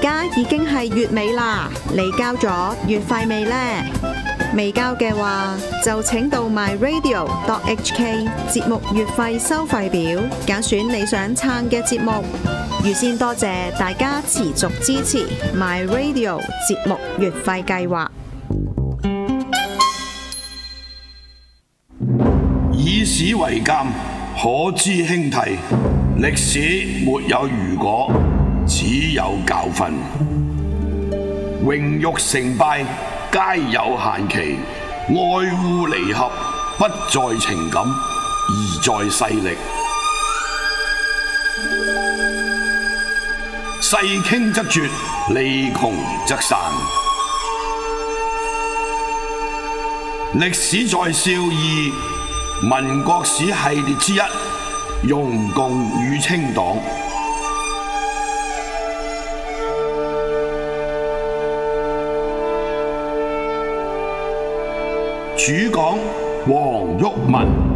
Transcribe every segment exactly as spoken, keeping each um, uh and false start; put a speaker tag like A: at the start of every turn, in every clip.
A: 家已經係月尾啦，你交咗月費未呢？未交嘅話，就請到 my radio dot h k 節目月費收費表，揀選你想撐嘅節目。預先多謝大家持續支持 my radio 節目月費計劃。
B: 以史為鑑，可知興替。歷史沒有如果，只有教訓。榮辱成敗皆有限期，愛護離合不在情感，而在勢力。勢傾則絕，利窮則散。歷史在笑貳，民國史系列之一，容共與清黨。主講黃毓民。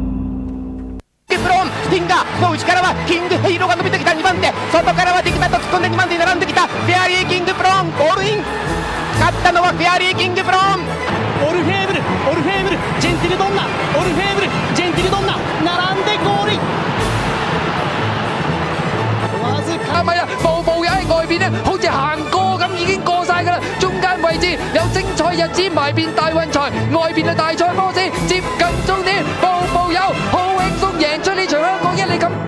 C: Stingaの内からはキングヘイローが伸びてきたにばん手、外からはディキタと突っ込んでにばん手に並んできたフェアリーキングブローン、ゴールイン。勝ったのはフェアリーキングブローン。
D: オルフェーブル、オルフェーブル、ジェンティルドンナ、オルフェーブル、ジェンティルドンナ並んでゴールイン。
C: わずか咪啊，步步友喺外邊咧，好似行過咁已經過晒㗎啦。中間位置有精彩日子埋邊大運財，外邊嘅大賽波士接近終點，步步友好輕鬆贏出呢場香港一哩錦。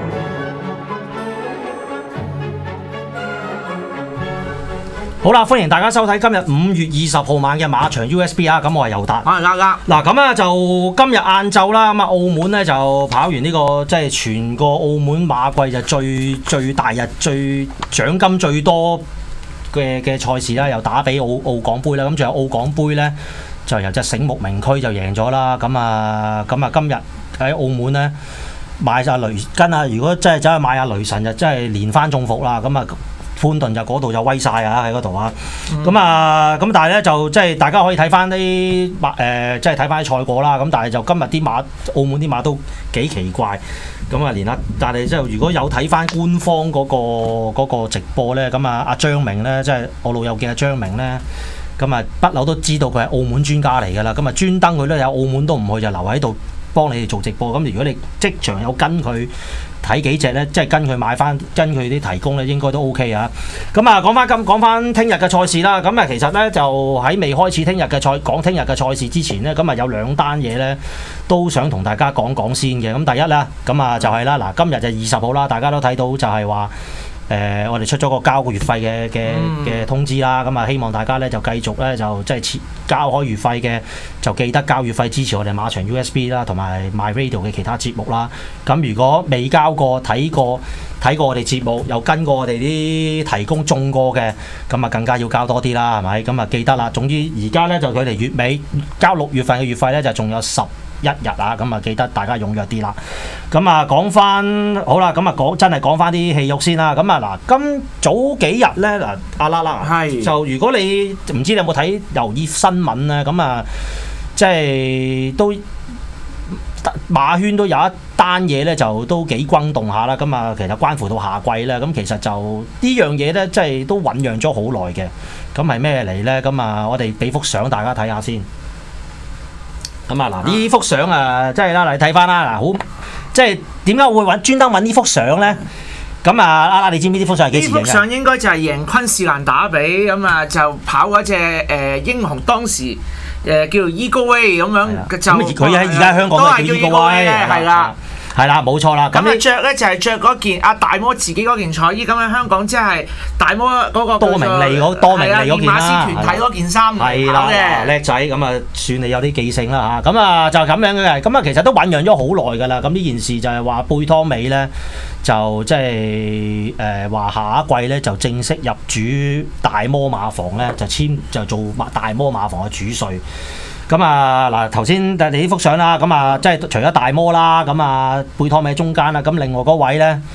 E: 好啦，歡迎大家收睇今日五月二十號晚嘅馬場 U S B 啊！咁我係尤達，
F: 我係啱啱。
E: 嗱咁啊，就今日晏晝啦，咁啊澳門咧就跑完呢、這個即係全個澳門馬季就最最大日、最獎金最多嘅嘅賽事啦，又打比澳澳港杯啦，咁仲有澳港杯咧就由隻醒目名區就贏咗啦。咁啊咁啊，今日喺澳門咧買晒雷根啊！如果真係走去買下雷神，就真係連番中伏啦。咁啊〜潘頓就嗰度就威晒啊喺嗰度啊，咁啊咁但係咧就即係大家可以睇翻啲馬誒，即係睇翻啲賽果啦。咁但係就今日啲馬，澳門啲馬都幾奇怪，咁啊連啊，但係即係如果有睇翻官方嗰、嗰個嗰個直播咧，咁啊阿張明咧，即係我老友記阿張明咧，咁啊不嬲都知道佢係澳門專家嚟㗎啦，咁啊專登佢咧有澳門都唔去，就留喺度幫你哋做直播。咁如果你即場有跟佢睇幾隻咧，即係跟佢買翻，跟佢啲提供咧，應該都 OK 啊。咁啊，講翻今講翻聽日嘅賽事啦。咁啊，其實咧就喺未開始聽日嘅賽講聽日嘅賽事之前咧，咁啊有兩單嘢咧都想同大家講講先嘅。咁第一咧，咁啊就係啦，嗱今日就二十號啦，大家都睇到就係話。誒、呃，我哋出咗個交個月費嘅嘅嘅通知啦，咁啊希望大家咧就繼續咧就即係交開月費嘅，就記得交月費支持我哋馬場 U S B 啦，同埋 My Radio 嘅其他節目啦。咁如果未交過、睇過、睇過我哋節目，又跟過我哋啲提供中過嘅，咁啊更加要交多啲啦，係咪？咁啊記得啦。總之而家咧就佢哋月尾交六月份嘅月費咧，就仲有十一日啊，咁啊記得大家踴躍啲啦。咁啊講翻好啦，咁啊講真係講翻啲戲肉先啦。咁啊嗱，今早幾日咧嗱，阿啦啦，
F: 係
E: 就如果你唔知你有冇睇留意新聞咧，咁啊即係都馬圈都有一單嘢咧，就都幾轟動下啦。咁啊其實關乎到夏季咧，咁其實就呢樣嘢咧，即係都醖釀咗好耐嘅。咁係咩嚟咧？咁啊我哋俾幅相大家睇下先。咁啊嗱，呢幅相啊，即係啦，你睇翻啦，嗱，好，即係點解會揾專登揾呢幅相咧？咁啊，啊啊，你知唔知呢幅相係幾時影嘅？
F: 呢幅相應該就係贏昆士蘭打比，咁啊就跑嗰隻誒英雄，當時誒、呃、叫做 Eagle Way 咁樣，就
E: 佢喺而家香港都係叫 Eagle Way 嘅，係啦。係啦，冇錯啦。
F: 咁佢着咧就係着嗰件阿大魔自己嗰件彩衣，咁喺香港即係大魔嗰個
E: 多明利嗰多明利嗰件啦，
F: 馬師團體嗰件衫
E: 係啦嘅叻仔，咁啊算你有啲記性啦嚇。咁啊就咁樣嘅，咁啊其實都醖釀咗好耐㗎啦。咁呢件事就係話貝湯美咧就即係誒話下一季咧就正式入主大魔馬房咧，就簽就做大魔馬房嘅主帥。咁啊嗱，頭先你呢幅相啦，咁啊即係除咗大魔啦，咁啊貝湯美中間啦，咁另外嗰位咧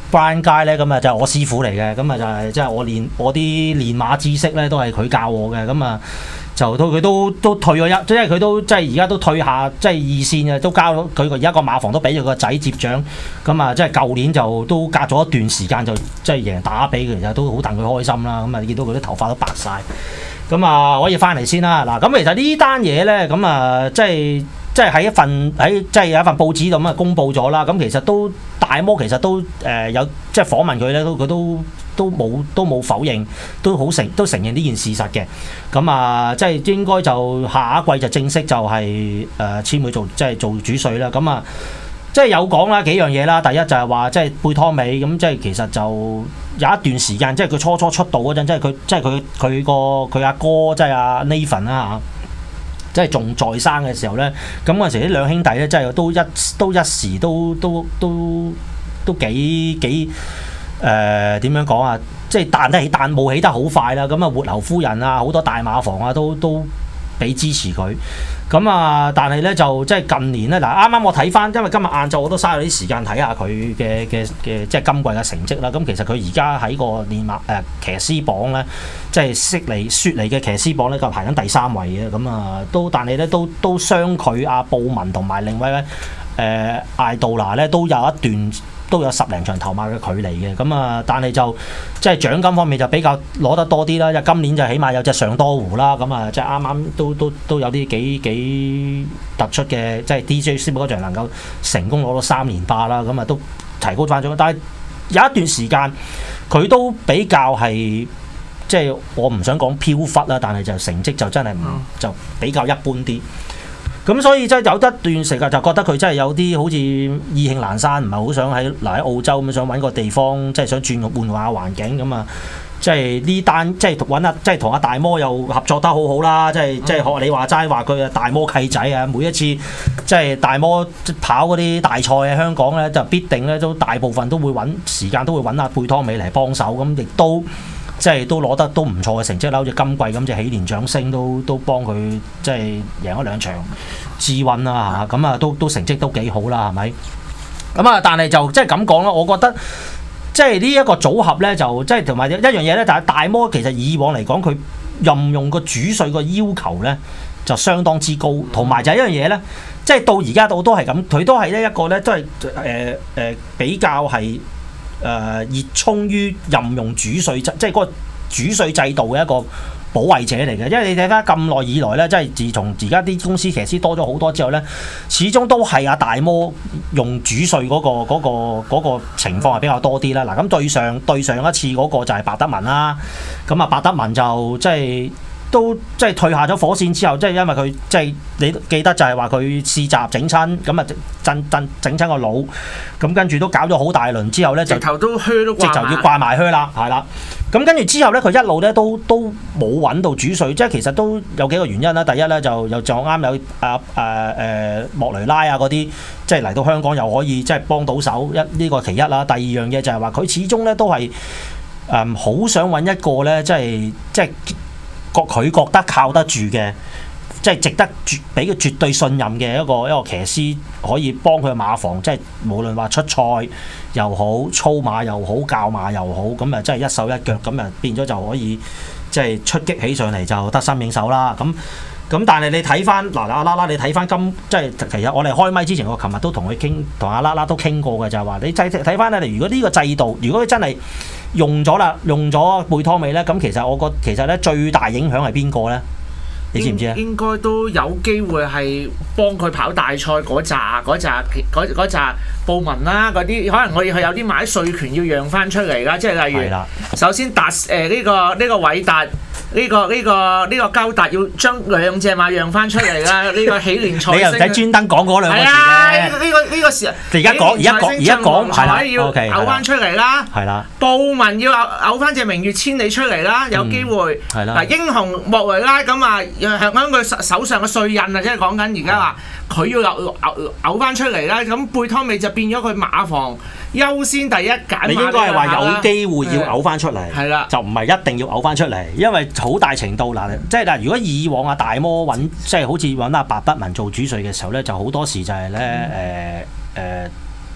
E: Brian Guy 咧，咁啊就係我師傅嚟嘅，咁啊就係即係我練我啲練馬知識咧，都係佢教我嘅，咁啊就都佢都都退咗一，即係佢都即係而家都退下，即係二線嘅，都交咗佢個而家個馬房都俾咗個仔接掌，咁啊即係舊年就都隔咗一段時間就即係贏打比，其實都好戥佢開心啦，咁啊見到佢啲頭髮都白晒。咁啊可以翻嚟先啦，嗱咁其實呢單嘢咧，咁啊即係。即係喺一份喺即係有一份報紙度咁啊公佈咗啦，咁其實都大摩其實都誒、呃、有即係訪問佢咧，都佢都都冇都冇否認，都好承都承認呢件事實嘅。咁啊即係應該就下一季就正式就係誒簽佢做即係做主帥啦。咁啊即係有講啦幾樣嘢啦，第一就係話即係貝湯美咁，即係其實就有一段時間即係佢初初出道嗰陣，即係佢即係佢佢個佢阿哥即係阿 Nathan 啦嚇。即係仲在生嘅時候咧，咁嗰陣時啲兩兄弟咧，真係都一都一時都都都都幾幾誒點樣講啊？即係彈得起彈冇起得好快啦。咁啊，活牛夫人啊，好多大馬房啊，都都俾支持佢。咁啊，但係咧就即係近年咧，嗱啱啱我睇翻，因為今日晏晝我都嘥咗啲時間睇下佢嘅嘅嘅即係今季嘅成績啦。咁其實佢而家喺個練馬誒騎師榜咧，即係悉尼雪梨嘅騎師榜咧，就排緊第三位嘅。咁啊，都但係咧都都相距阿布文同埋另外咧誒艾杜拿咧都有一段。都有十零場頭馬嘅距離嘅，咁啊，但係就即係獎金方面就比較攞得多啲啦。因為今年就起碼有隻上多湖啦，咁啊，即係啱啱都都都有啲幾幾突出嘅，即係 D J Super 嗰場能夠成功攞到三連霸啦，咁啊都提高翻咗。但係有一段時間佢都比較係即係我唔想講飄忽啦，但係就成績就真係唔就比較一般啲。咁所以即係有一段時間就覺得佢真係有啲好似意興闌珊，唔係好想喺留喺澳洲咁，想揾個地方即係想轉換下環境咁啊！即係呢單即係揾阿即係同阿大摩又合作得好好啦！即係即係學你話齋話佢啊大摩契仔啊！每一次即係大摩跑嗰啲大賽喺香港咧，就必定咧都大部分都會揾時間都會揾阿貝湯美嚟幫手，咁亦都。即係都攞得都唔錯嘅成績啦，好似今季咁隻喜蓮掌聲都都幫佢即係贏咗兩場 G 一 啦嚇，咁啊都都成績都幾好啦，係咪？咁啊，但係就即係咁講啦，我覺得即係呢一個組合咧，就即係同埋一樣嘢咧，但係大摩其實以往嚟講，佢任用個主帥個要求咧就相當之高，同埋就係一樣嘢咧，即係到而家到都係咁，佢都係呢一個咧都係誒誒比較係。誒、呃、熱衷於任用主帥制，即係嗰個主帥制度嘅一個保衞者嚟嘅。因為你睇翻咁耐以來咧，即係自從而家啲公司騎師多咗好多之後咧，始終都係阿大摩用主帥嗰、嗰個嗰、嗰個嗰個情況係比較多啲啦。嗱，咁對上對上一次嗰個就係白德文啦。咁啊，白德文就即係。都即係退下咗火線之後，即係因為佢即係你記得就係話佢試閘整親，咁啊震震整親個腦，咁跟住都搞咗好大輪之後咧，就直頭都靴都直頭要掛埋靴啦，係啦。咁跟住之後咧，佢一路咧都都冇揾到主帥，即係其實都有幾個原因啦。第一咧就又撞啱有啊誒誒莫雷拉啊嗰啲，即係嚟到香港又可以即係幫到手，一呢個其一啦。第二樣嘢就係話佢始終咧都係誒好想揾一個咧，即係即係。覺佢覺得靠得住嘅，即係值得絕俾佢絕對信任嘅一個一個騎師，可以幫佢馬房，即係無論話出賽又好、操馬又好、教馬又好，咁啊，即係一手一腳，咁啊變咗就可以即係出擊起上嚟就得心應手啦。咁咁但係你睇翻嗱阿啦啦，你睇翻今即係其實我哋開咪之前，我琴日都同佢傾，同阿啦啦都傾過嘅，就係話你睇睇翻咧，如果呢個制度，如果佢真係用咗啦，用咗貝湯美咧，咁其實我覺得其實咧最大影響係邊個咧？你知唔知啊？應該都有機會係幫佢跑大賽嗰扎嗰扎嗰嗰扎布文啦，嗰啲可能我哋係有啲買稅權要讓翻出嚟啦，即係例如首先達誒呢個呢個偉達。呢、這個呢、這個呢、這個交達要將兩隻馬讓翻出嚟啦！呢、這個喜蓮賽你又唔使專登講嗰兩個字嘅。呢、這個呢、這個時候，而家講而家講而家講係啦，要嘔翻出嚟啦。係啦，布文要嘔嘔翻隻明月千里出嚟啦，有機會。係啦、嗯。嗱，英雄莫雷拉咁啊，向響佢手上嘅帥印啊，即係講緊而家話佢要嘔嘔嘔翻出嚟啦。咁貝湯美就變咗佢馬房優先第一揀馬。你應該係話有機會要嘔翻出嚟，係啦，就唔係一定要嘔翻出嚟，因為好大程度嗱，即係嗱，如果以往阿大摩揾即係好似揾阿白德文做主帥嘅時候咧，就好多時就係咧誒誒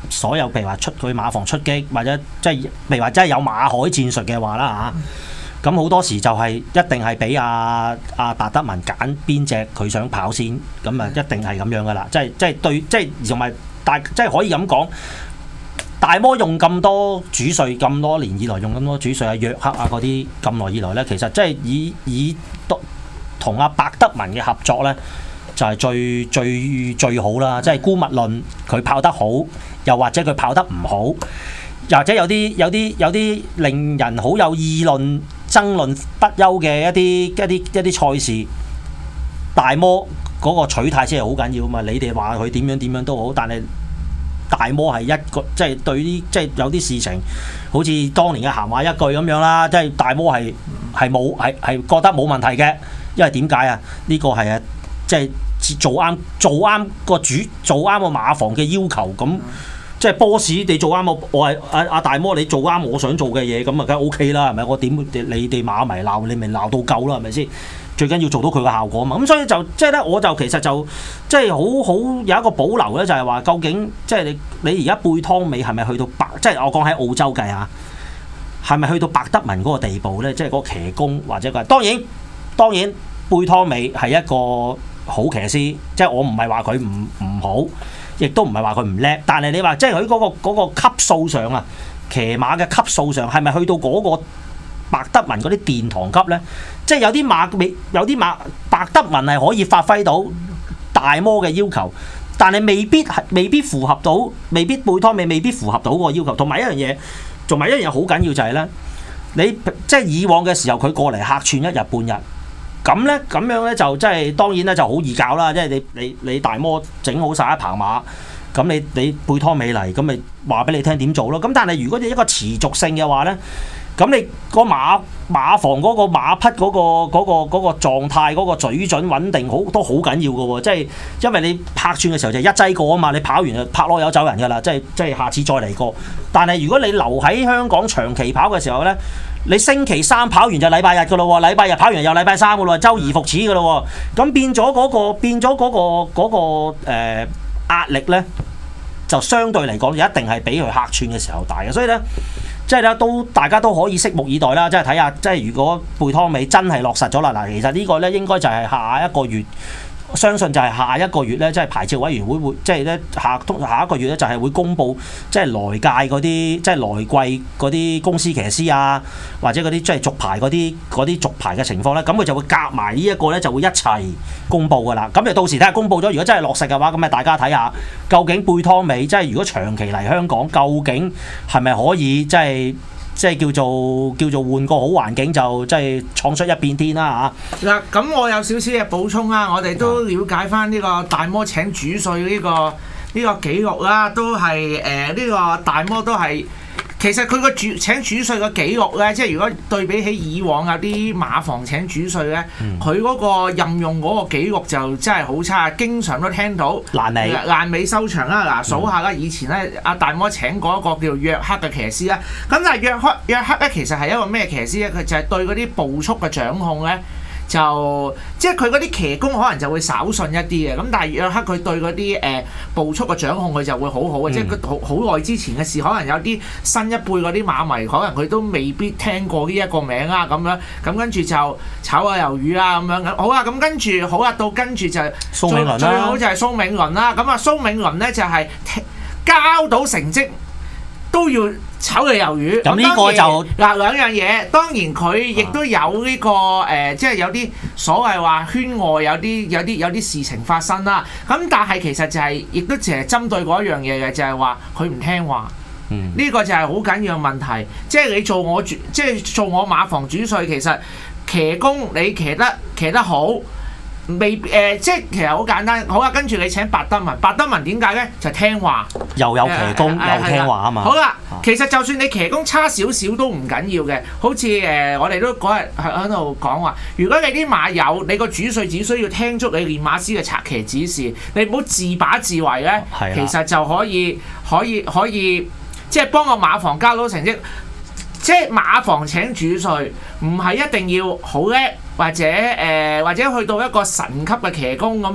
E: 所有譬如話出佢馬房出擊，或者即係譬如話真係有馬海戰術嘅話啦嚇，咁好多時就係一定係俾阿阿白德文揀邊隻佢想跑先，咁啊一定係咁樣噶啦，即係即係對，即係同埋大即係可以咁講。大摩用咁多主帥咁多年以來用咁多主帥啊約克啊嗰啲咁耐以來咧，其實即係以以同阿白德文嘅合作咧，就係、是、最最最好啦。即係姑勿論佢跑得好，又或者佢跑得唔好，又或者有啲有啲有啲令人好有議論爭論不休嘅一啲一啲一啲賽事，大摩嗰個取態先係好緊要啊嘛。你哋話佢點樣點樣都好，但係大摩係一個即係對啲即係有啲事情，好似當年嘅閒話一句咁樣啦，即係大摩係係冇係係覺得冇問題嘅，因為點解啊？呢個係啊，即係做啱做啱個主做啱個馬房嘅要求，咁即係 boss 你做啱我我係阿阿大摩你做啱我想做嘅嘢，咁啊梗係 OK 啦，係咪？我點你哋馬迷鬧你咪鬧到夠啦，係咪先？最緊要做到佢個效果啊嘛，咁所以就即係咧，我就其實就即係好好有一個保留咧，就係話究竟即係你你而家貝湯美係咪去到白？即係我講喺澳洲計啊，係咪去到白德文嗰個地步咧？即係嗰個騎功或者個當然當然貝湯美係一個好騎師，即係我唔係話佢唔唔好，亦都唔係話佢唔叻，但係你話即係佢嗰個嗰個級數上啊，騎馬嘅級數上係咪去到嗰個白德文嗰啲殿堂級咧？即係有啲馬未有啲馬白德文係可以發揮到大摩嘅要求，但係未必係未必符合到，未必貝湯美未必符合到嗰個要求。同埋一樣嘢，同埋一樣嘢好緊要就係咧，你即係以往嘅時候佢過嚟客串一日半日，咁咧咁樣咧就即係當然咧就好易搞啦。即係你你你大摩整好晒一棚馬，咁你你貝湯美嚟，咁咪話俾你聽點做咯。咁但係如果你一個持續性嘅話咧，咁你個馬馬房嗰個馬匹嗰、嗰個嗰、嗰個嗰、嗰個狀態嗰、嗰個水準穩定好都好緊要嘅喎，即係因為你拍串嘅時候就一劑過啊嘛，你跑完就拍攞有走人㗎啦，即係即係下次再嚟過。但係如果你留喺香港長期跑嘅時候咧，你星期三跑完就禮拜日㗎咯喎，禮拜日跑完又禮拜三㗎咯喎，周而復始㗎咯喎，咁變咗嗰、嗰個變咗嗰、嗰個嗰、嗰個誒壓力咧，就相對嚟講一定係比佢客串嘅時候大嘅，所以咧。即係咧，都大家都可以拭目以待啦。即係睇下，即係如果貝湯美真係落實咗啦，嗱，其實個呢個咧應該就係下一個月，相信就係下一個月咧，即係牌照委員會會，即係咧下下一個月咧就係會公布，即係來屆嗰啲，即係來季嗰啲公司騎師啊，或者嗰啲即係續牌嗰啲嗰啲續牌嘅情況咧，咁佢就會夾埋呢一個咧就會一齊公布㗎啦。咁就到時睇下公布咗，如果真係落實嘅話，咁咪大家睇下究竟貝湯美即係如果長期嚟香港，究竟係咪可以即係？即係叫做叫做換個好環境，就即係闖出一片天啦嚇！
F: 嗱，咁我有少少嘅補充啦，我哋都了解翻呢個大摩請主帥呢、呢個呢、呢個記錄啦，都係誒呢個大摩都係。其實佢個主請主帥嘅記錄咧，即係如果對比起以往有啲馬房請主帥咧，佢嗰、嗯、個任用嗰個記錄就真係好差，經常都聽到
E: 爛尾
F: 爛尾收場啦。嗱，數下啦，以前咧阿大摩請過一個叫約克嘅騎師啦，咁但係約克約克咧其實係一個咩騎師咧？佢就係對嗰啲步速嘅掌控咧。就即係佢嗰啲騎功可能就會稍遜一啲嘅，咁但係約克佢對嗰啲誒步速嘅掌控佢就會好好嘅，嗯、即係佢好好耐之前嘅事，可能有啲新一輩嗰啲馬迷可能佢都未必聽過呢一個名啊咁樣，咁跟住就炒下魷魚啊咁樣，咁好啊，咁跟住好啊，到跟住就
E: 蘇銘倫啦，
F: 最好就係蘇銘倫啦，咁啊蘇銘倫咧就係交到成績都要炒嘅魷魚，
E: 咁呢個就
F: 嗱兩樣嘢。當然佢亦都有呢、這個誒、呃，即係有啲所謂話圈外有啲有啲有啲事情發生啦。咁但係其實就係、是、亦都淨係針對嗰一樣嘢嘅，就係話佢唔聽話。呢、嗯、個就係好緊要嘅問題。即係你做我主，即係做我馬房主帥，其實騎功你騎得騎得好。未誒、呃，即係其實好簡單。好啊，跟住你請白德文，白德文點解咧？就係、聽話，又
E: 有騎功、呃、又聽話啊嘛。
F: 好啦，其實就算你騎功差少少都唔緊要嘅。好似誒、呃，我哋都嗰日喺度講話，如果你啲馬友，你個主帥只需要聽足你練馬師嘅策騎指示，你唔好自把自為咧，的其實就可以可以可以，即係幫個馬房交到成績。即係馬房請主帥，唔係一定要好叻，或者誒、呃，或者去到一個神級嘅騎功咁樣，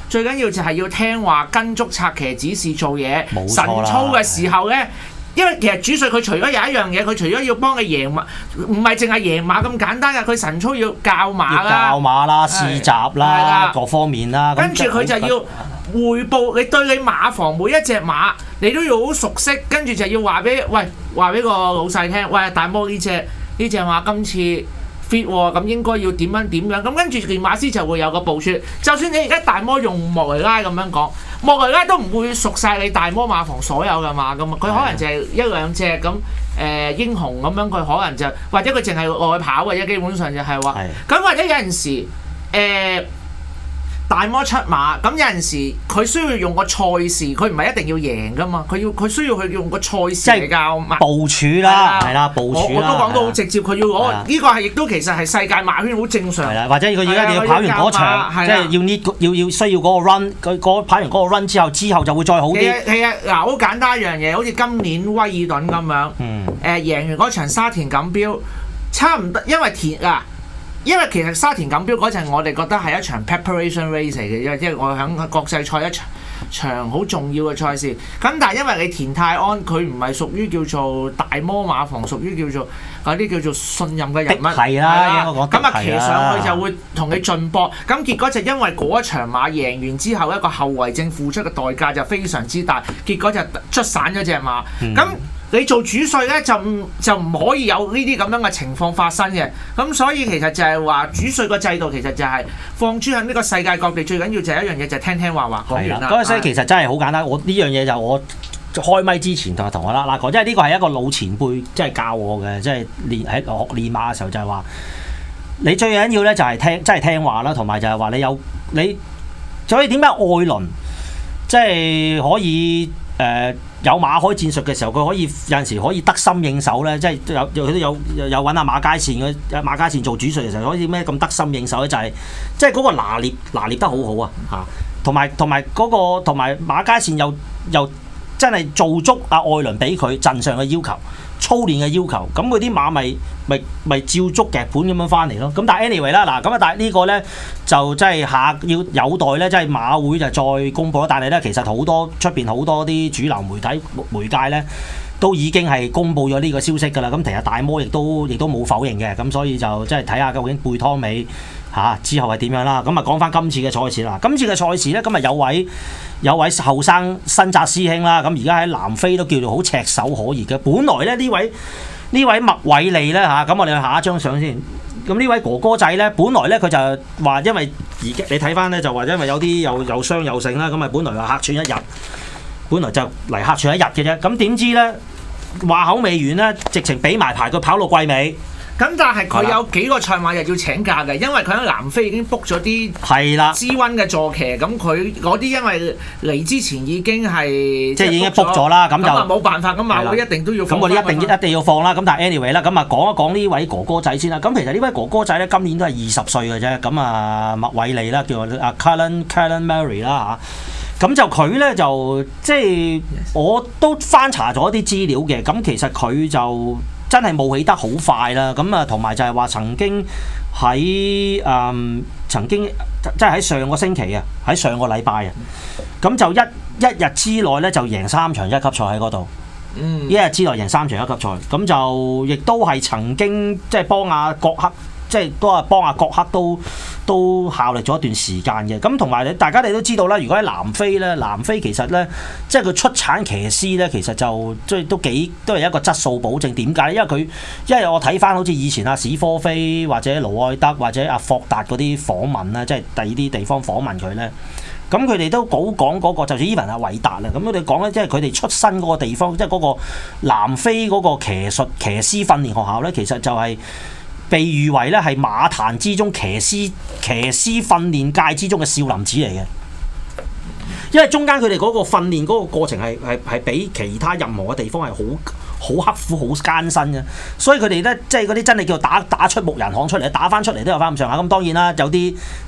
F: 最緊要就係要聽話，跟足策騎指示做嘢。
E: 冇
F: 晨
E: 錯啦
F: 操嘅時候咧。因為其實主帥佢除咗有一樣嘢，佢除咗要幫你贏馬，唔係淨係贏馬咁簡單㗎，佢晨操要教馬
E: 要
F: 啦、
E: 教馬啦、試習啦、各方面啦。
F: 跟住佢就要匯報，你對你馬房每一隻馬，你都要好熟悉，跟住就要話俾喂話俾個老細聽，喂大魔呢隻呢隻馬今次 fit 喎，咁應該要點樣點樣，咁跟住練馬師就會有個部署。就算你而家大魔用莫雷拉咁樣講。莫雷拉都唔會熟晒你大魔馬房所有嘅馬噶嘛，佢可能就係一兩隻咁誒英雄咁樣，佢可能就或者佢淨係外跑嘅啫，基本上就係話，咁或者有陣時誒。呃大魔出馬，咁有陣時佢需要用個賽事，佢唔係一定要贏噶嘛，佢要佢需要去用個賽事嚟教馬
E: 部署啦，係啦，部署
F: 我我都講到好直接，佢要攞呢個係亦都其實係世界馬圈好正常。
E: 係啦，或者佢而家你要跑完嗰場，即係要呢要要需要嗰個 run，佢嗰跑完嗰個 run 之後，之後就會再好啲。
F: 係啊，嗱好簡單一樣嘢，好似今年威爾頓咁樣，
E: 嗯，
F: 誒贏完嗰場沙田錦標，差唔多，因為田啊。因為其實沙田錦標嗰陣，我哋覺得係一場 preparation race 嚟嘅，因為即係我喺國際賽一場場好重要嘅賽事。咁但係因為你田泰安佢唔係屬於叫做大魔馬房，屬於叫做嗰啲叫做信任嘅人物，
E: 係啦，
F: 咁啊騎上去就會同你進博。咁結果就因為嗰一場馬贏完之後，一個後遺症付出嘅代價就非常之大，結果就出散咗隻馬。咁、嗯你做主帥咧就唔就唔可以有呢啲咁樣嘅情況發生嘅，咁所以其實就係話主帥個制度其實就係放諸喺呢個世界各地，最緊要就係一樣嘢就係聽聽話話講完啦。
E: 嗰陣時其實真係好簡單，我呢樣嘢就我開咪之前同同我啦啦講，即係呢個係一個老前輩即係教我嘅，即係練喺學練馬嘅時候就係話，你最緊要咧就係聽，即係聽話啦，同埋就係話你有你，所以點解愛倫即係可以誒？呃有馬開戰術嘅時候，佢可以有陣時可以得心應手咧，即係有有佢都有有揾阿馬佳善嘅馬佳善做主帥嘅時候，可以咩咁得心應手咧？就係即係嗰個拿捏拿捏得好好啊嚇，同埋同埋嗰個同埋馬佳善又又真係做足阿愛倫俾佢陣上嘅要求、操練嘅要求，咁佢啲馬咪咪咪照足劇本咁樣翻嚟咯。咁但係 anyway 啦，嗱咁啊，但係呢個咧就真係下要有待咧，即係馬會就再公佈啦。但係咧，其實好多出邊好多啲主流媒體媒介咧，都已經係公佈咗呢個消息㗎啦。咁其實大魔亦都亦都冇否認嘅，咁所以就即係睇下究竟背湯尾嚇、啊、之後係點樣啦。咁啊講翻今次嘅賽事啦，今次嘅賽事咧，今日有位有位後生新紮師兄啦，咁而家喺南非都叫做好炙手可熱嘅。本來咧呢位呢位麥偉利咧嚇，咁我哋去下一張相先。咁呢位哥哥仔咧，本來咧佢就話因為而家你睇翻咧就話因為有啲又又傷又剩啦，咁啊本來話客串一日，本來就嚟客串一日嘅啫。咁點知咧話口未完咧，直情俾埋牌佢跑到季尾。
F: 咁但係佢有幾個賽馬日要請假嘅，因為佢喺南非已經 book 咗啲係啦資溫嘅坐騎，咁佢嗰啲因為嚟之前已經係
E: 即係已經 book 咗啦，咁就
F: 冇辦法，咁馬會一定都要放。
E: 咁我哋一定一定要放啦。咁但係 anyway 啦，咁啊講一講呢位哥哥仔先啦。咁其實呢位哥哥仔咧今年都係二十歲嘅啫。咁啊麥偉利啦，叫阿 Cullen Cullen Murray 啦嚇。咁就佢咧就即係我都翻查咗啲資料嘅。咁其實佢就真係冒起得好快啦，咁啊同埋就係話曾經喺誒、嗯、曾經即係喺上個星期啊，喺上個禮拜啊，咁就一一日之內咧就贏三場一級賽喺嗰度，嗯、一日之內贏三場一級賽，咁就亦都係曾經即係幫阿郭克。即係都係幫阿郭克都都效力咗一段時間嘅，咁同埋你大家你都知道啦，如果喺南非咧，南非其實咧，即係佢出產騎師咧，其實就即係都幾都係一個質素保證。點解咧？因為佢因為我睇翻好似以前阿史科菲或者盧愛德或者阿霍達嗰啲訪問啦，即係第二啲地方訪問佢咧，咁佢哋都好講嗰個，就算 even 阿韋達啦，咁佢哋講咧，即係佢哋出身嗰個地方，即係嗰個南非嗰個騎術騎師訓練學校咧，其實就係、是。被譽為咧係馬壇之中騎師騎師訓練界之中嘅少林寺嚟嘅，因為中間佢哋嗰個訓練嗰個過程係係係比其他任何嘅地方係好好刻苦好艱辛嘅，所以佢哋咧即係嗰啲真係叫打打出木人巷出嚟，打翻出嚟都有翻咁上下。咁當然啦，有啲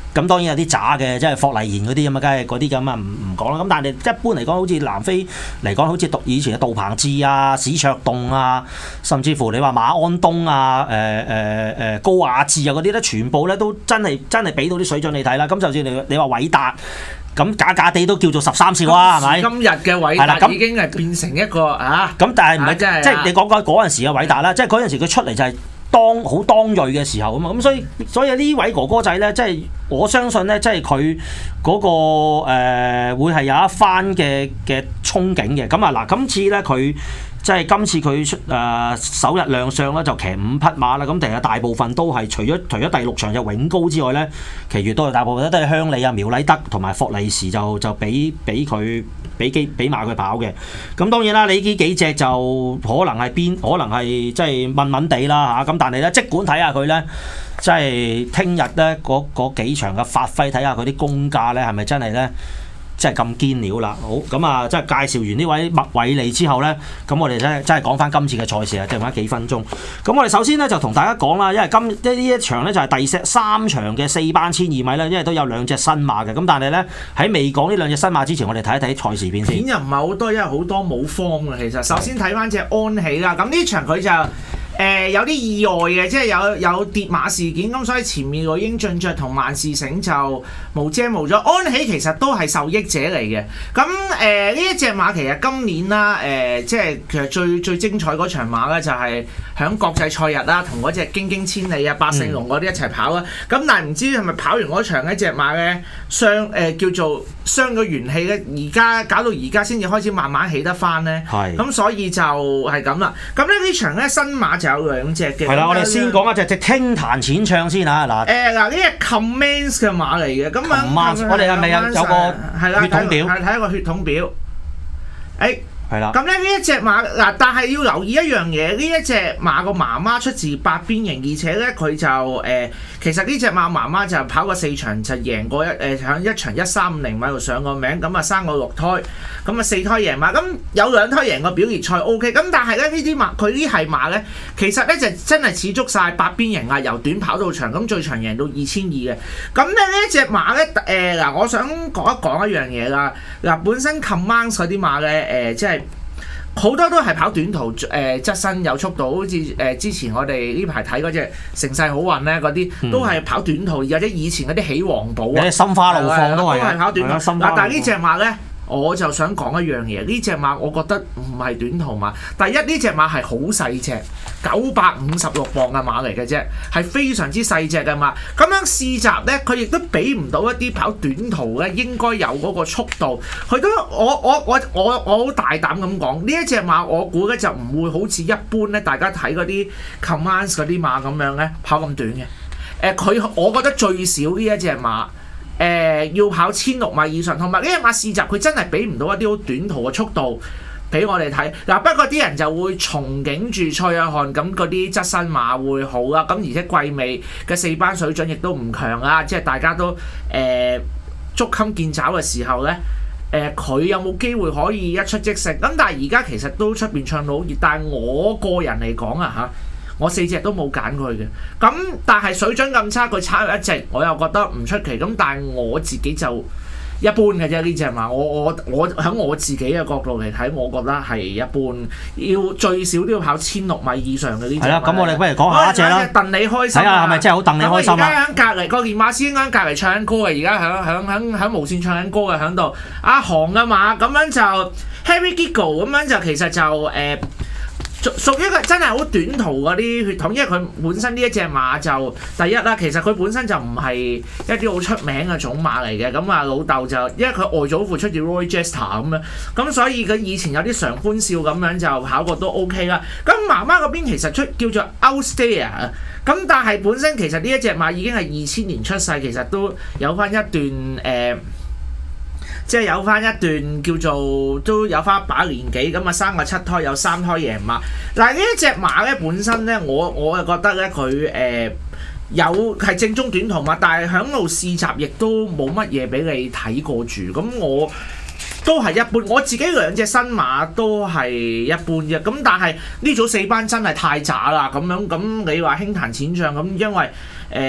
E: 咁當然有啲渣嘅，即係霍麗賢嗰啲咁啊，梗係嗰啲咁啊，唔唔講啦。咁但係一般嚟講，好似南非嚟講，好似讀以前嘅杜鵬志啊、史卓棟啊，甚至乎你話馬安東啊、誒誒誒高亞智啊嗰啲咧，全部咧都真係真係俾到啲水準你睇啦。咁就算你你話韋達，咁假假地都叫做十三少啊，係咪？
F: 今日嘅韋達已經係變成一個啊，
E: 咁但係唔係即係你講講嗰陣時嘅韋達啦，即係嗰陣時佢出嚟就係、是。當好當鋭嘅時候啊嘛，咁所以所以呢位哥哥仔咧，即係我相信咧，即係佢嗰個誒、呃、會係有一番嘅嘅憧憬嘅。咁啊嗱，今次咧佢即係今次佢出誒首日亮相啦，就騎五匹馬啦。咁其實大部分都係除咗除咗第六場就永高之外咧，其餘都係大部分都係鄉里啊、苗禮德同埋霍利時就就俾俾佢。俾機俾馬佢跑嘅，咁當然啦，你呢幾隻就可能係邊，可能係即係問問地啦嚇，咁但係咧，即管睇下佢咧，即係聽日咧嗰嗰幾場嘅發揮，睇下佢啲功架咧係咪真係咧？即係咁堅料啦，好咁啊！即係介紹完呢位麥偉利之後咧，咁我哋真係真係講翻今次嘅賽事啊，剩翻幾分鐘。咁我哋首先咧就同大家講啦，因為今即係呢一場咧就係第三場嘅四班千二米啦，因為都有兩隻新馬嘅。咁但係咧喺未講呢兩隻新馬之前，我哋睇一睇賽事片先。
F: 片又唔係好多，因為好多冇方嘅其實。首先睇翻隻安喜啦，咁呢場佢就。誒、呃、有啲意外嘅，即係有有跌馬事件，咁所以前面個英俊爵同萬事醒就無遮無咗。安喜其實都係受益者嚟嘅。咁誒呢一隻馬其實今年啦，誒、呃、即係其實最最精彩嗰場馬咧，就係響國際賽日啦，同嗰隻京京千里啊、百勝龍嗰啲一齊跑啦。咁、嗯、但係唔知係咪跑完嗰場呢隻馬咧傷誒、呃、叫做傷咗元氣咧，而家搞到而家先至開始慢慢起得翻咧。係。咁所以就係咁啦。咁咧呢場咧新馬就有兩隻嘅，係啦，我哋先講一隻隻輕彈淺唱先嚇嗱。誒嗱呢隻 Commence 嘅馬嚟嘅，咁樣
E: 我哋係咪有有個血統表？
F: 係睇一個血統表。誒
E: 係啦。
F: 咁咧呢一隻馬嗱，但係要留意一樣嘢，呢一隻馬個媽媽出自八邊形，而且咧佢就誒、呃、其實呢隻馬媽媽就跑過四場，就贏過一誒響、呃、一場一三五零米度上個名，咁啊生過六胎。咁啊四胎贏馬，咁有兩胎贏個表列賽 O K，咁但係咧呢啲馬佢呢係馬咧，其實咧就真係似足晒八邊形啊，由短跑到長，咁最長贏到二千二嘅。咁咧呢一隻馬咧誒嗱，我想講一講一樣嘢啦。嗱、呃，本身 Command 嗰啲馬咧誒，即係好多都係跑短途誒，側、呃、身有速度，好似誒、呃、之前我哋呢排睇嗰隻盛世好運咧，嗰啲都係跑短途，或者以前嗰啲起黃寶啊，
E: 心花怒放都係
F: 跑短途。嗱，但係呢隻馬咧。我就想講一樣嘢，呢隻馬我覺得唔係短途馬。第一，呢隻馬係好細隻，九百五十六磅嘅馬嚟嘅啫，係非常之細隻嘅馬。咁樣試閘呢，佢亦都俾唔到一啲跑短途咧應該有嗰個速度。佢都我我我我我好大膽咁講，呢一隻馬我估咧就唔會好似一般咧，大家睇嗰啲 Command 嗰啲馬咁樣咧跑咁短嘅。誒、呃，佢我覺得最少呢一隻馬。誒、呃、要跑千六米以上，同埋呢隻馬試閘佢真係俾唔到一啲好短途嘅速度俾我哋睇。嗱、啊，不過啲人就會憧憬住蔡約翰咁嗰啲側身馬會好啦。咁而且季尾嘅四班水準亦都唔強啊，即係大家都誒捉襟見肘嘅時候咧，誒、呃、佢有冇機會可以一出即勝？咁但係而家其實都出邊唱到好熱，但係我個人嚟講啊嚇。我四隻都冇揀佢嘅，咁但係水準咁差，佢差一隻，我又覺得唔出奇。咁但係我自己就一般嘅啫，呢隻馬，我我我喺我自己嘅角度嚟睇，我覺得係一般，要最少都要跑千六米以上嘅呢隻。係啦，咁我哋不如講下一隻啦。戥你開心，睇下係咪真係好戥你開心啊！而家喺隔離個練馬師喺隔離唱緊歌嘅，而家響響響響無線唱緊歌嘅響度。阿航嘅馬咁樣就 Harry Giggle 咁樣就其實就誒。呃屬於一個真係好短途嗰啲血統，因為佢本身呢一隻馬就第一啦，其實佢本身就唔係一啲好出名嘅種馬嚟嘅。咁啊老豆就因為佢外祖父出自 Roy Jester 咁樣，咁所以佢以前有啲常歡笑咁樣就跑過都 OK 啦。咁媽媽嗰邊其實出叫做 Outstare，咁但係本身其實呢一隻馬已經係二千年出世，其實都有翻一段誒。呃即係有翻一段叫做都有翻一把年紀咁啊，生個七胎有三胎贏馬。嗱呢一隻馬咧本身咧，我我係覺得咧佢誒有係正宗短途馬，但係響路試閘亦都冇乜嘢俾你睇過住。咁我都係一般，我自己兩隻新馬都係一般嘅。咁但係呢組四班真係太渣啦咁樣。咁你話輕彈淺唱咁，因為誒。呃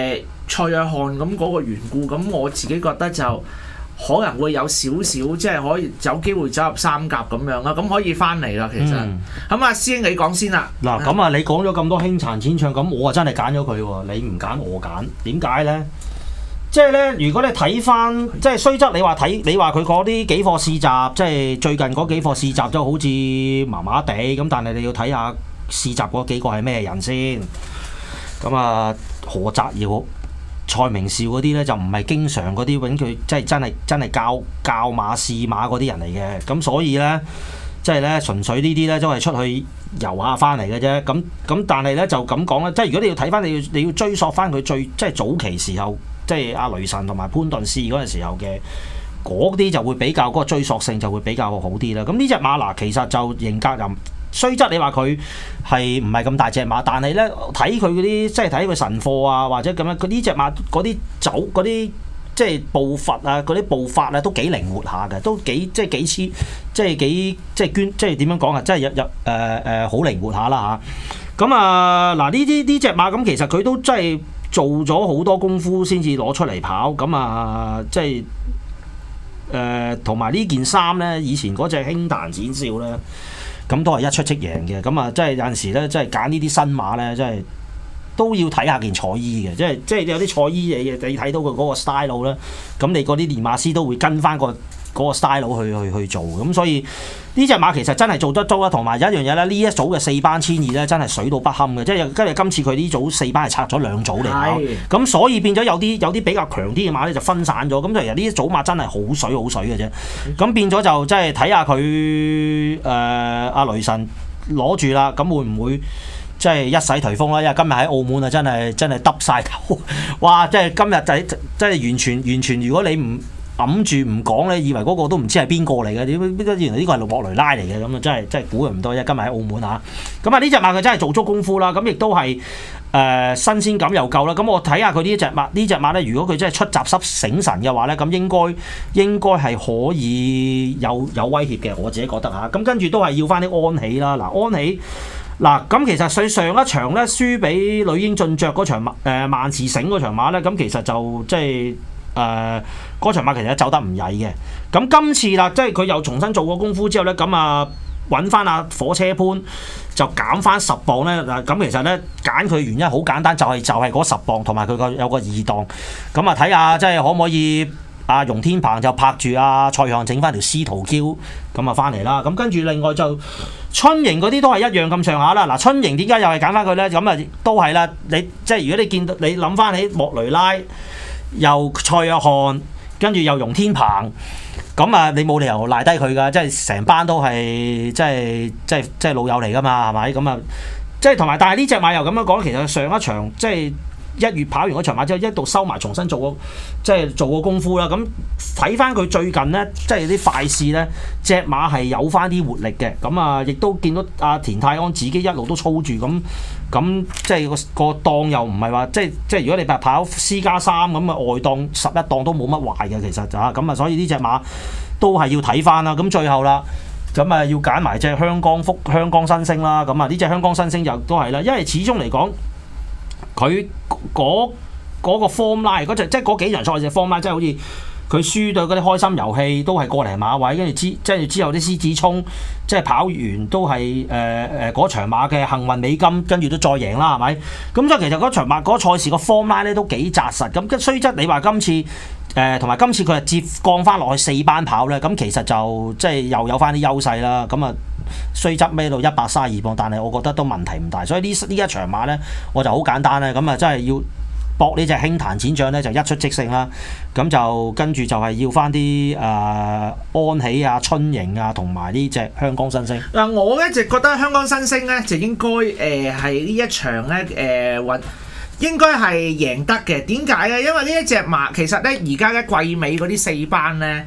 F: 蔡約翰咁嗰個緣故，咁我自己覺得就可能會有少少即係可以有機會走入三甲咁樣啦，咁可以翻嚟啦其實。咁啊、嗯，師兄你講先啦。
E: 嗱，咁啊，你講咗咁多輕殘淺唱，咁我啊真係揀咗佢喎，你唔揀我揀，點解咧？即係咧，如果你睇翻，即係雖則你話睇，你話佢嗰啲幾課試集，即係最近嗰幾課試集都好似麻麻地咁，但係你要睇下試集嗰幾個係咩人先。咁啊，何澤堯、蔡明紹嗰啲咧就唔係經常嗰啲揾佢，即係真係真係教教馬試馬嗰啲人嚟嘅。咁所以咧，即係咧純粹呢啲咧都係出去遊下翻嚟嘅啫。咁咁但係咧就咁講啦，即係如果你要睇翻，你要你要追溯翻佢最即係早期時候。即係阿雷神同埋潘頓試嗰陣時候嘅嗰啲就會比較嗰、嗰個追溯性就會比較好啲啦。咁呢隻馬嗱其實就型格又雖則你話佢係唔係咁大隻馬，但係咧睇佢嗰啲即係睇佢神貨啊或者咁樣，佢呢隻馬嗰啲走嗰啲即係步伐啊嗰啲步伐啊都幾靈活下嘅，都幾即係幾黐即係幾即係捐即係點樣講啊？即係入入誒誒好靈活下啦嚇。咁啊嗱呢啲呢隻馬咁其實佢都真係。做咗好多功夫先至攞出嚟跑，咁啊，即係誒同埋呢件衫咧，以前嗰隻輕彈展笑咧，咁都係一出即贏嘅，咁啊，即係有陣時咧，即係揀呢啲新馬咧，即係都要睇下件彩衣嘅，即係即係有啲彩衣嘢，你睇到佢嗰個 style 咧，咁你嗰啲練馬師都會跟翻個嗰個 style 去去去做，咁所以呢隻馬其實真係做得足啦，同埋有一樣嘢咧，呢一組嘅四班千二咧真係水到不堪嘅，即係跟住今次佢呢組四班係拆咗兩組嚟跑，咁是所以變咗有啲有啲比較強啲嘅馬咧就分散咗，咁其實呢一組馬真係好水好水嘅啫，咁變咗就即係睇下佢誒阿雷神攞住啦，咁會唔會即係一洗頹風啦？因為今日喺澳門啊，真係真係耷晒頭，哇！即係今日就即係完全完全，如果你唔揞住唔講咧，以為嗰個都唔知係邊個嚟嘅，點原來呢個係莫雷拉嚟嘅，咁啊真係真係估佢唔多啫。今日喺澳門嚇，咁啊呢隻馬佢真係做足功夫啦，咁亦都係誒、呃、新鮮感又夠啦。咁我睇下佢呢隻馬呢隻馬咧，如果佢真係出閘濕醒神嘅話咧，咁應該應該係可以有有威脅嘅，我自己覺得嚇。咁跟住都係要翻啲安喜啦，嗱安喜。嗱，咁其實佢上一場咧輸俾女英進爵嗰場馬，誒萬事醒嗰場馬咧，咁其實就即係誒嗰場馬其實走得唔曳嘅。咁今次啦，即係佢又重新做過功夫之後咧，咁啊揾翻阿火車潘就減翻十磅咧。嗱，咁其實咧揀佢原因好簡單，就係、是、就係、是、嗰十磅同埋佢個有個二檔。咁啊睇下即係可唔可以？阿容天鵬就拍住阿蔡漢整翻條司徒 Q 咁啊翻嚟啦，咁跟住另外就春營嗰啲都係一樣咁上下啦。嗱，春營點解又係揀翻佢咧？咁啊都係啦，你即係如果你見到你諗翻起莫雷拉又蔡約翰，跟住又容天鵬，咁啊你冇理由賴低佢噶，即係成班都係即係即係即係老友嚟噶嘛，係咪？咁啊即係同埋，但係呢隻馬又咁樣講，其實上一場即係。一月跑完嗰場馬之後，一度收埋，重新做個即係做個功夫啦。咁睇翻佢最近咧，即係啲快試咧，隻馬係有翻啲活力嘅。咁啊，亦都見到阿田泰安自己一路都操住咁，咁即係個個檔又唔係話即係即係如果你白跑私家三咁啊，外檔十一檔都冇乜壞嘅，其實就嚇咁啊，所以呢隻馬都係要睇翻啦。咁最後啦，咁啊要揀埋隻香港福香港新星啦。咁啊呢隻香港新星又都係啦，因為始終嚟講。佢嗰嗰個 form line 嗰隻即係嗰幾場賽事 form line，即係好似佢輸對嗰啲開心遊戲都係過嚟馬位，跟住之即係之後啲獅子衝即係跑完都係誒誒嗰場馬嘅幸運美金，跟住都再贏啦，係咪？咁所以其實嗰場馬嗰賽事個 form line 咧都幾紮實。咁雖則你話今次誒同埋今次佢係接降翻落去四班跑咧，咁其實就即係又有翻啲優勢啦。咁啊〜雖則孭到一百三十二磅，但係我覺得都問題唔大，所以呢呢一場馬咧，我就好簡單咧，咁啊真係要搏呢隻輕彈淺將咧，就一出即勝啦。咁就跟住就係要翻啲誒安喜啊、春營啊，同埋呢隻香港新星。
F: 嗱，我一直覺得香港新星咧就應該誒係呢一場咧誒運應該係贏得嘅。點解咧？因為呢一隻馬其實咧而家咧季尾嗰啲四班咧。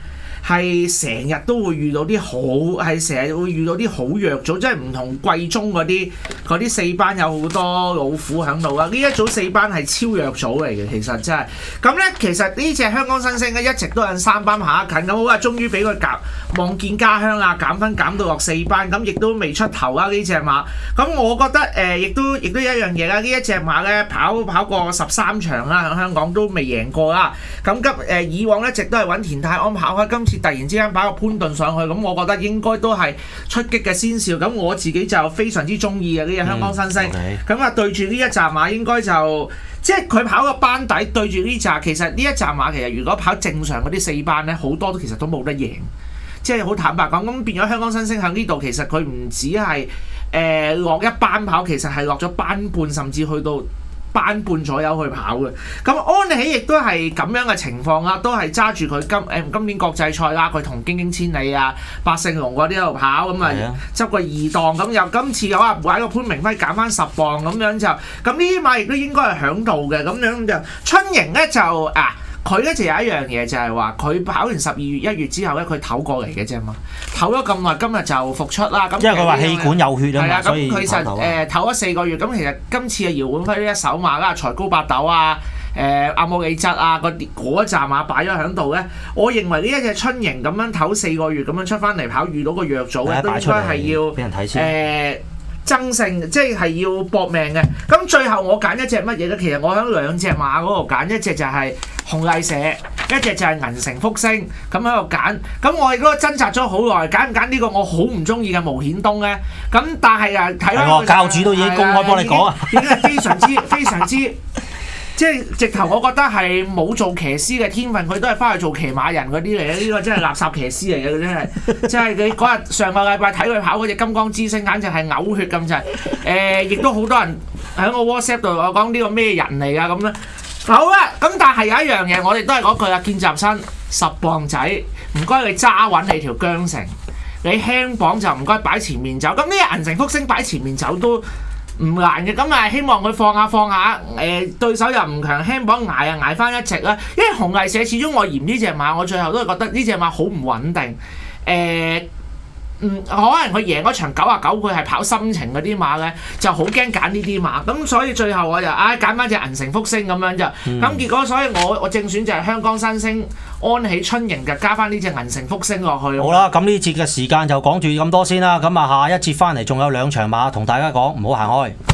F: 係成日都會遇到啲好係成日會遇到啲好弱組，即係唔同季中嗰啲嗰啲四班有好多老虎喺度啊！呢一組四班係超弱組嚟嘅，其實真係咁咧。其實呢隻香港新星咧一直都有三班下近咁好啊，終於俾佢減望見家鄉啊，減分減到落四班，咁亦都未出頭啊呢隻馬。咁我覺得誒，亦、呃、都亦都有一樣嘢啦，呢一隻馬咧跑跑過十三場啦，喺香港都未贏過啦。咁今誒以往一直都係揾田泰安跑開，今次突然之間跑個潘頓上去，咁我覺得應該都係出擊嘅先兆。咁我自己就非常之中意嘅呢隻香港新星。咁啊、嗯 okay. 對住呢一紮馬應該就即係佢跑個班底對住呢紮，其實呢一紮馬其實如果跑正常嗰啲四班咧，好多都其實都冇得贏。即係好坦白講，咁變咗香港新星喺呢度，其實佢唔止係誒落一班跑，其實係落咗班半，甚至去到班半左右去跑嘅。咁安喜亦都係咁樣嘅情況啦，都係揸住佢今誒、呃、今年國際賽啦，佢同京京千里啊、百勝龍嗰啲喺度跑，咁啊執個二檔，咁又今次有啊擺個潘明輝減翻十磅咁樣就，咁呢啲馬亦都應該係響度嘅，咁樣就春盈咧就啊。佢咧就有一樣嘢就係話，佢跑完十二月一月之後咧，佢唞過嚟嘅啫嘛，唞咗咁耐，今日就復出啦。咁因為佢話氣管有血啊嘛，所以唞唞。咁其實誒唞咗四個月，咁其實今次嘅姚本輝呢一手馬啦，才高八斗啊，誒、呃、阿姆里質啊，嗰啲嗰一紮馬擺咗喺度咧，我認為呢一隻春盈咁樣唞四個月咁樣出翻嚟跑，遇到個弱組咧，都應該係要俾人睇先。誒爭勝即係要搏命嘅。咁最後我揀一隻乜嘢咧？其實我喺兩隻馬嗰度揀，一隻就係紅麗社，一隻就係銀城福星，咁喺度揀。咁我亦都掙扎咗好耐，揀唔揀呢個我好唔中意嘅毛顯東咧？咁但係啊，睇翻個教主都已經公開幫你講啊，已經係非常之非常之。即係直頭，我覺得係冇做騎師嘅天分，佢都係翻去做騎馬人嗰啲嚟嘅。呢、這個真係垃圾騎師嚟嘅，真係。即係你嗰日上個禮拜睇佢跑嗰隻金剛之星，簡直係嘔血咁滯。誒、呃，亦都好多人喺我 WhatsApp 度我講呢個咩人嚟㗎咁咧。好啊，咁但係有一樣嘢，我哋都係嗰句啊，見習生十磅仔，唔該你揸穩你條韁繩，你輕磅就唔該擺前面走。咁呢個銀城福星擺前面走都唔難嘅，咁啊希望佢放下放下，誒、呃、對手又唔強，輕磅捱啊捱翻一席啦。因為紅麗社始終我嫌呢隻馬，我最後都係覺得呢隻馬好唔穩定。誒、呃，嗯，可能佢贏嗰場九啊九，佢係跑心情嗰啲馬咧，就好驚揀呢啲馬。咁所以最後我就唉揀翻隻銀城福星咁樣就，咁、嗯、結果所以我我正選就係香港新星安喜春盈，就加翻呢隻銀城福星落去。好啦，咁呢節嘅時間就講住咁多先啦。咁啊下一節翻嚟仲有兩場馬同大家講，唔好行開。